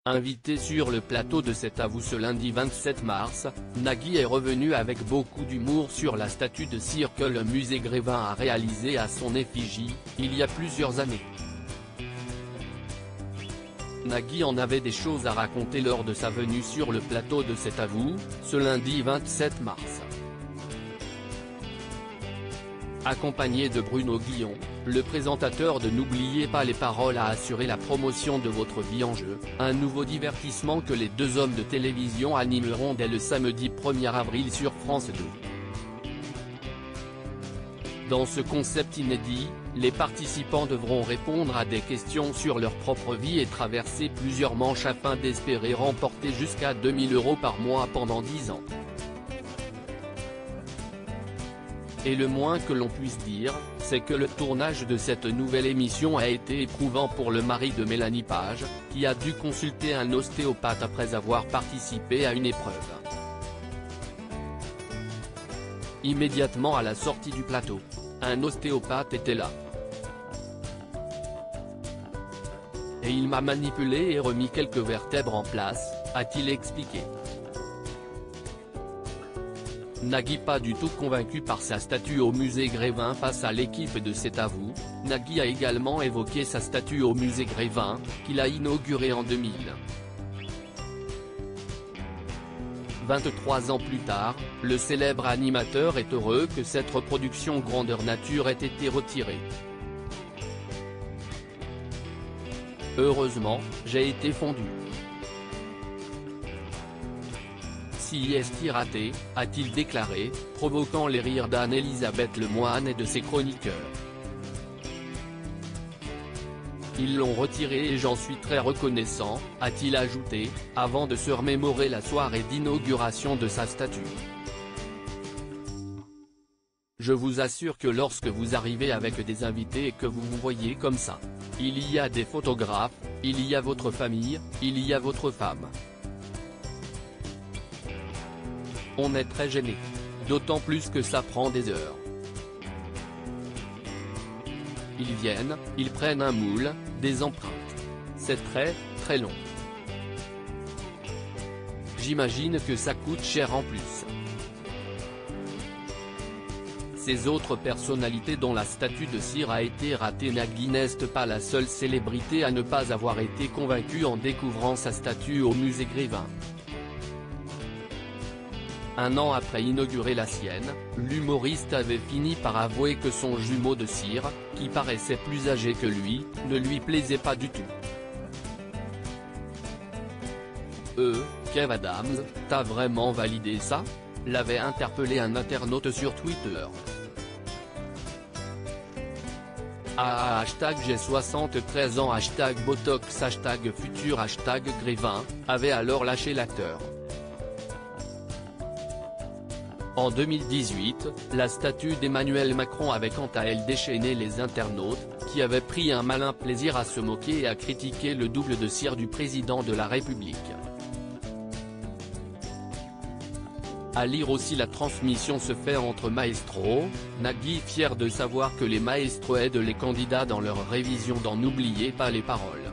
Invité sur le plateau de C'est à vous ce lundi 27 mars, Nagui est revenu avec beaucoup d'humour sur la statue de cire que le musée Grévin a réalisée à son effigie, il y a plusieurs années. Nagui en avait des choses à raconter lors de sa venue sur le plateau de C'est à vous, ce lundi 27 mars. Accompagné de Bruno Guillon, le présentateur de N'oubliez pas les paroles a assuré la promotion de Votre vie en jeu, un nouveau divertissement que les deux hommes de télévision animeront dès le samedi 1er avril sur France 2. Dans ce concept inédit, les participants devront répondre à des questions sur leur propre vie et traverser plusieurs manches afin d'espérer remporter jusqu'à 2 000 € par mois pendant 10 ans. Et le moins que l'on puisse dire, c'est que le tournage de cette nouvelle émission a été éprouvant pour le mari de Mélanie Page, qui a dû consulter un ostéopathe après avoir participé à une épreuve. Immédiatement à la sortie du plateau, un ostéopathe était là. Et il m'a manipulé et remis quelques vertèbres en place, a-t-il expliqué. Nagui pas du tout convaincu par sa statue au musée Grévin face à l'équipe de C'est à vous, Nagui a également évoqué sa statue au musée Grévin, qu'il a inaugurée en 2000. 23 ans plus tard, le célèbre animateur est heureux que cette reproduction grandeur nature ait été retirée. Heureusement, j'ai été fondu. Si est raté, a-t-il déclaré, provoquant les rires d'Anne-Elisabeth Lemoine et de ses chroniqueurs. Ils l'ont retiré et j'en suis très reconnaissant, a-t-il ajouté, avant de se remémorer la soirée d'inauguration de sa statue. Je vous assure que lorsque vous arrivez avec des invités et que vous vous voyez comme ça, il y a des photographes, il y a votre famille, il y a votre femme. On est très gêné. D'autant plus que ça prend des heures. Ils viennent, ils prennent un moule, des empreintes. C'est très, très long. J'imagine que ça coûte cher en plus. Ces autres personnalités dont la statue de cire a été ratée. Nagui n'est pas la seule célébrité à ne pas avoir été convaincue en découvrant sa statue au musée Grévin. Un an après inaugurer la sienne, l'humoriste avait fini par avouer que son jumeau de cire, qui paraissait plus âgé que lui, ne lui plaisait pas du tout. Kev Adams, t'as vraiment validé ça ? L'avait interpellé un internaute sur Twitter. J'ai 73 ans #Botox #futur #Grévin, avait alors lâché l'acteur. En 2018, la statue d'Emmanuel Macron avait quant à elle déchaîné les internautes, qui avaient pris un malin plaisir à se moquer et à critiquer le double de cire du président de la République. À lire aussi la transmission se fait entre maestros, Nagui fier de savoir que les maestros aident les candidats dans leur révision dans N'oubliez pas les paroles.